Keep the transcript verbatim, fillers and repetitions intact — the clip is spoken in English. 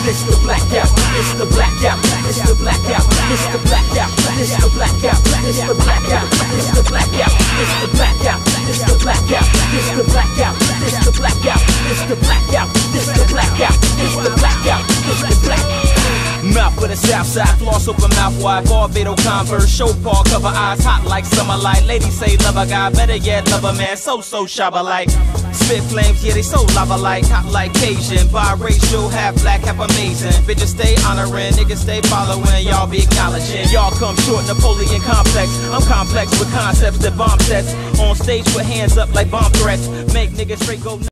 It's the blackout, it's the blackout, it's the blackout, it's the blackout, it's the blackout, it's the blackout, it's the blackout, it's the blackout, it's the blackout, it's the blackout, it's the blackout, it's the blackout, it's the blackout, it's the blackout, it's the blackout. Mouth for the south side, floss open mouth wide, Barbados Converse, show paw, cover eyes, hot like summer light. Ladies say love a guy, better yet love a man, so so shabba like. Spit flames, yeah they so lava like, hot like Cajun, biracial, half black, half amazing. Bitches stay honoring, niggas stay following, y'all be acknowledging. Y'all come short, Napoleon complex. I'm complex with concepts that bomb sets. On stage with hands up like bomb threats, make niggas straight go.